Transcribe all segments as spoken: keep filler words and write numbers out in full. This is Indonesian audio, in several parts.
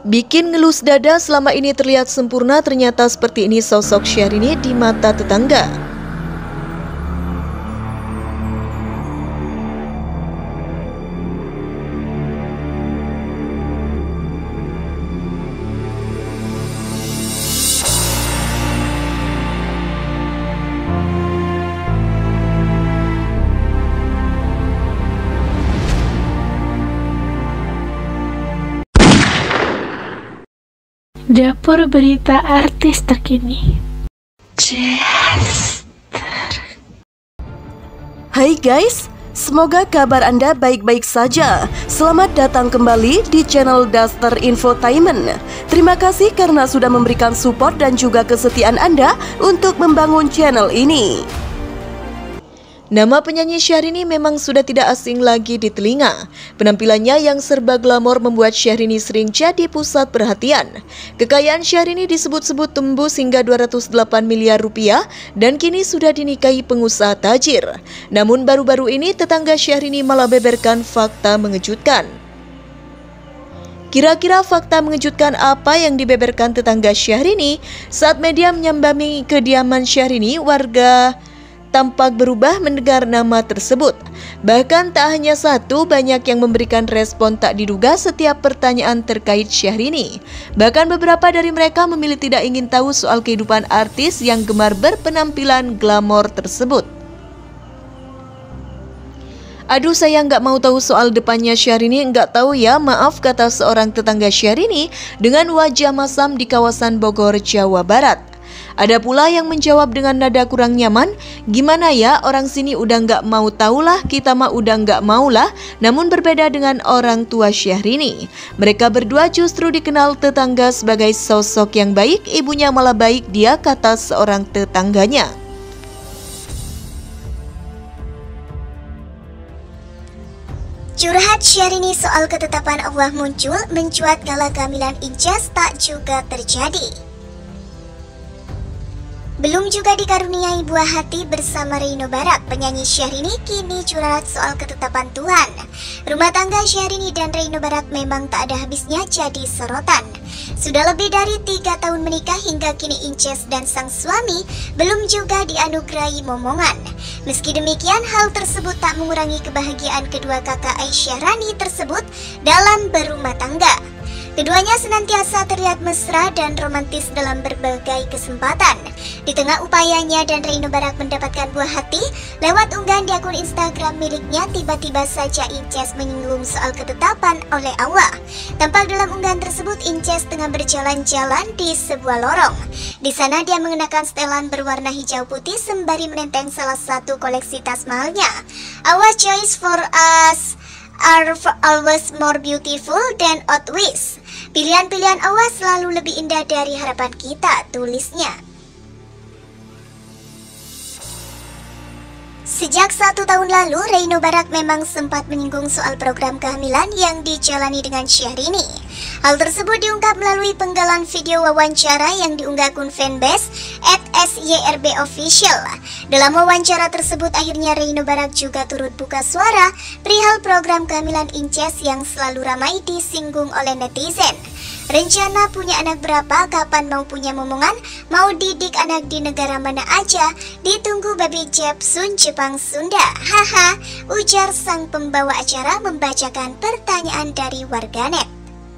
Bikin ngelus dada selama ini terlihat sempurna, ternyata seperti ini sosok Syahrini di mata tetangga. Dapur berita artis terkini. Hai guys, semoga kabar Anda baik-baik saja. Selamat datang kembali di channel Daster Infotainment. Terima kasih karena sudah memberikan support dan juga kesetiaan Anda untuk membangun channel ini. Nama penyanyi Syahrini memang sudah tidak asing lagi di telinga. Penampilannya yang serba glamor membuat Syahrini sering jadi pusat perhatian. Kekayaan Syahrini disebut-sebut tembus hingga dua ratus delapan miliar rupiah dan kini sudah dinikahi pengusaha tajir. Namun baru-baru ini tetangga Syahrini malah beberkan fakta mengejutkan. Kira-kira fakta mengejutkan apa yang dibeberkan tetangga Syahrini saat media menyambangi kediaman Syahrini? Warga tampak berubah mendengar nama tersebut. Bahkan tak hanya satu, banyak yang memberikan respon tak diduga setiap pertanyaan terkait Syahrini. Bahkan beberapa dari mereka memilih tidak ingin tahu soal kehidupan artis yang gemar berpenampilan glamor tersebut. Aduh, saya nggak mau tahu soal depannya Syahrini, nggak tahu ya, maaf, kata seorang tetangga Syahrini dengan wajah masam di kawasan Bogor, Jawa Barat. Ada pula yang menjawab dengan nada kurang nyaman, gimana ya, orang sini udah nggak mau tahulah, kita mah udah nggak maulah. Namun berbeda dengan orang tua Syahrini. Mereka berdua justru dikenal tetangga sebagai sosok yang baik, ibunya malah baik dia, kata seorang tetangganya. Curhat Syahrini soal ketetapan Allah muncul, mencuat kala kehamilan Inces tak juga terjadi. Belum juga dikaruniai buah hati bersama Reino Barak, penyanyi Syahrini kini curhat soal ketetapan Tuhan. Rumah tangga Syahrini dan Reino Barak memang tak ada habisnya jadi sorotan. Sudah lebih dari tiga tahun menikah hingga kini Inces dan sang suami belum juga dianugerahi momongan. Meski demikian, hal tersebut tak mengurangi kebahagiaan kedua kakak Aisyah Rani tersebut dalam berumah tangga. Keduanya senantiasa terlihat mesra dan romantis dalam berbagai kesempatan. Di tengah upayanya dan Reino Barak mendapatkan buah hati, lewat unggahan di akun Instagram miliknya, tiba-tiba saja Inces menyinggung soal ketetapan oleh Allah. Tampak dalam unggahan tersebut, Inces tengah berjalan-jalan di sebuah lorong. Di sana dia mengenakan setelan berwarna hijau putih sembari menenteng salah satu koleksi tas mahalnya. Our choice for us are always more beautiful than always. Pilihan-pilihan Allah selalu lebih indah dari harapan kita, tulisnya. Sejak satu tahun lalu, Reino Barak memang sempat menyinggung soal program kehamilan yang dijalani dengan Syahrini. Hal tersebut diungkap melalui penggalan video wawancara yang diunggah akun fanbase at S Y R B Official. Dalam wawancara tersebut, akhirnya Reino Barak juga turut buka suara perihal program kehamilan Inces yang selalu ramai disinggung oleh netizen. Rencana punya anak berapa, kapan mau punya momongan, mau didik anak di negara mana aja, ditunggu baby Jepsun Jepang Sunda, haha, ujar sang pembawa acara membacakan pertanyaan dari warganet.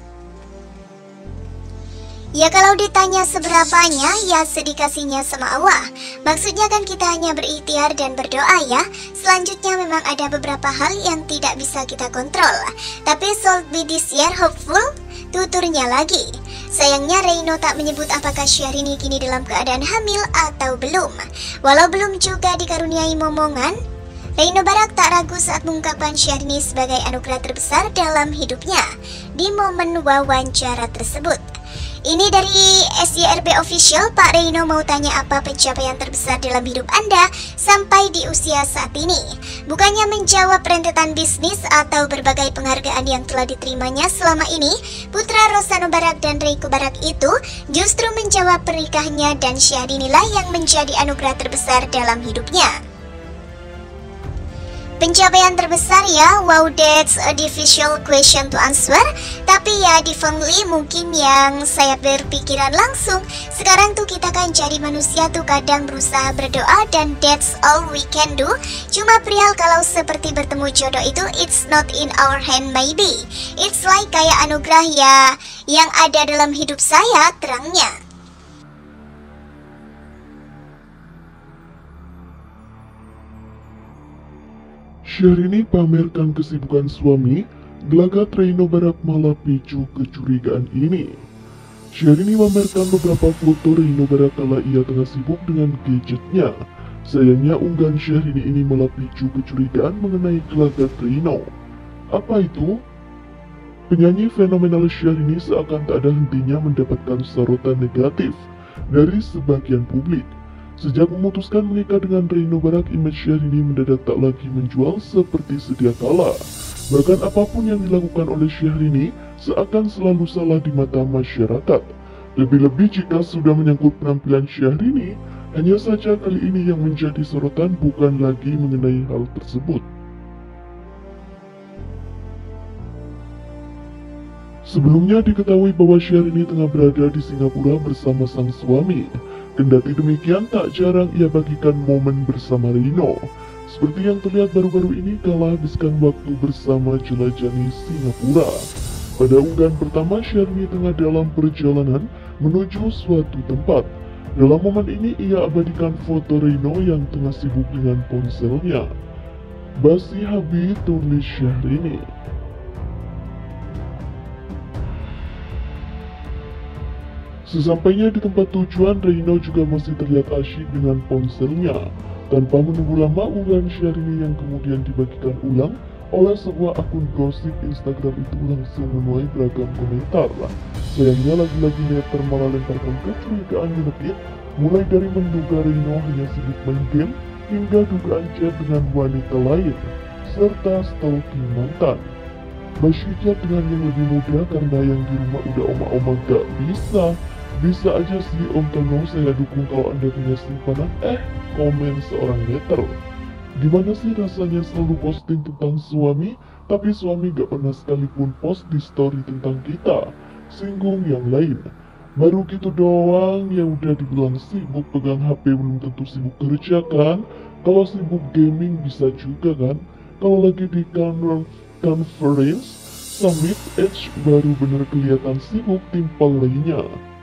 Ya kalau ditanya seberapanya, ya sedikasihnya sama Allah. Maksudnya kan kita hanya berikhtiar dan berdoa ya. Selanjutnya memang ada beberapa hal yang tidak bisa kita kontrol. Tapi sold be this year hopeful, tuturnya lagi. Sayangnya Reino tak menyebut apakah Syahrini kini dalam keadaan hamil atau belum. Walau belum juga dikaruniai momongan, Reino Barak tak ragu saat mengungkapkan Syahrini sebagai anugerah terbesar dalam hidupnya di momen wawancara tersebut. Ini dari S Y R B Official. Pak Reino mau tanya apa pencapaian terbesar dalam hidup Anda sampai di usia saat ini? Bukannya menjawab rentetan bisnis atau berbagai penghargaan yang telah diterimanya selama ini, putra Rosano Barak dan Reiko Barak itu justru menjawab pernikahannya dan Syahrini lah yang menjadi anugerah terbesar dalam hidupnya. Pencapaian terbesar ya, wow that's a difficult question to answer. Tapi ya differently mungkin yang saya berpikiran langsung. Sekarang tuh kita kan jadi manusia tuh kadang berusaha berdoa dan that's all we can do. Cuma perihal kalau seperti bertemu jodoh itu it's not in our hand maybe. It's like kayak anugerah ya yang ada dalam hidup saya terangnya. Syahrini pamerkan kesibukan suami, gelagat Reino Barak malah picu kecurigaan ini. Syahrini memamerkan beberapa foto Reino Barak kala ia tengah sibuk dengan gadgetnya. Sayangnya unggahan Syahrini ini malah picu kecurigaan mengenai gelagat Reino. Apa itu? Penyanyi fenomenal Syahrini seakan tak ada hentinya mendapatkan sorotan negatif dari sebagian publik. Sejak memutuskan menikah dengan Reino Barak, image Syahrini mendadak tak lagi menjual seperti sedia kala. Bahkan apapun yang dilakukan oleh Syahrini seakan selalu salah di mata masyarakat. Lebih-lebih jika sudah menyangkut penampilan Syahrini, hanya saja kali ini yang menjadi sorotan bukan lagi mengenai hal tersebut. Sebelumnya diketahui bahwa Syahrini tengah berada di Singapura bersama sang suami. Kendati demikian, tak jarang ia bagikan momen bersama Reino. Seperti yang terlihat baru-baru ini kala habiskan waktu bersama jelajahi Singapura. Pada unggahan pertama, Syahrini tengah dalam perjalanan menuju suatu tempat. Dalam momen ini ia abadikan foto Reino yang tengah sibuk dengan ponselnya. Basi Habi, tulis Syahrini. Sesampainya di tempat tujuan, Reino juga masih terlihat asyik dengan ponselnya. Tanpa menunggu lama, unggahan Syahrini yang kemudian dibagikan ulang oleh sebuah akun gosip Instagram itu langsung menuai beragam komentar. Sayangnya lagi-lagi hater malah lemparkan kecurigaan yang lebih, mulai dari menduga Reino hanya sibuk main game, hingga dugaan chat dengan wanita lain, serta stalking mantan. Basyiknya dengan yang lebih muda karena yang di rumah udah oma-oma gak bisa. Bisa aja sih Om Tono, saya dukung kalau Anda punya simpanan. Eh, komen seorang hater. Gimana sih rasanya selalu posting tentang suami, tapi suami gak pernah sekalipun post di story tentang kita. Singgung yang lain. Baru gitu doang, ya udah dibilang sibuk pegang H P belum tentu sibuk kerja kan. Kalau sibuk gaming bisa juga kan. Kalau lagi di conference, summit, edge baru bener kelihatan sibuk timpal lainnya.